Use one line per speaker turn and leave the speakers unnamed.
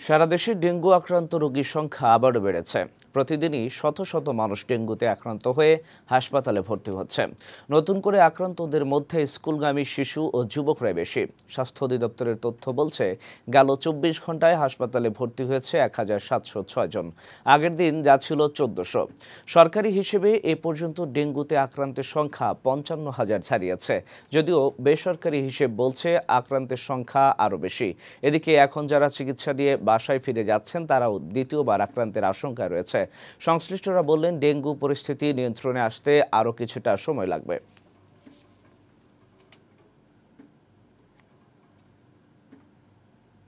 সারা দেশে ডেঙ্গু আক্রান্ত রোগীর সংখ্যা আবারও বেড়েছে। প্রতিদিনই শত শত মানুষ ডেঙ্গুতে আক্রান্ত হয়ে হাসপাতালে ভর্তি হচ্ছে। নতুন করে আক্রান্তদের মধ্যে স্কুলগামী শিশু ও যুবকরাই বেশি। স্বাস্থ্য অধিদপ্তরের তথ্য বলছে, গেল ২৪ ঘন্টায় হাসপাতালে ভর্তি হয়েছে ১৭০৬ জন। আগের দিন যা ছিল ১৪০০। সরকারি হিসেবে এ পর্যন্ত ডেঙ্গুতে আক্রান্তের সংখ্যা ৫৫,০০০ ছাড়িয়েছে। যদিও বেসরকারি হিসেব বলছে আক্রান্তের সংখ্যা আরও বেশি। এদিকে এখন যারা চিকিৎসা দিয়ে বাসায় ফিরে যাচ্ছেন তারাও দ্বিতীয়বার আক্রান্তের আশঙ্কা রয়েছে। সংশ্লিষ্টরা বললেন, ডেঙ্গু পরিস্থিতি নিয়ন্ত্রণে আসতে আরও কিছুটা সময় লাগবে।